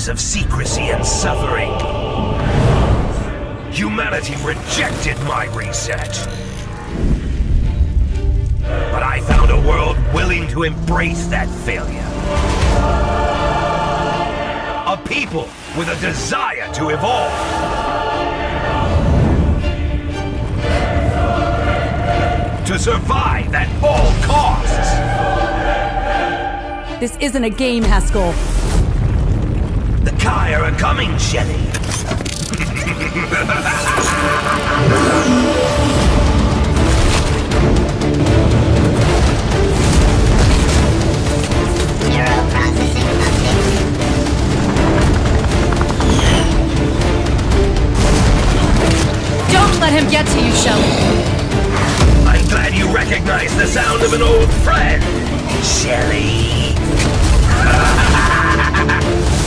years of secrecy and suffering. Humanity rejected my reset. But I found a world willing to embrace that failure. A people with a desire to evolve. To survive at all costs. This isn't a game, Haskell. The Kai are coming, Shelly. Neural processing update. Don't let him get to you, Shelly. I'm glad you recognize the sound of an old friend, Shelly.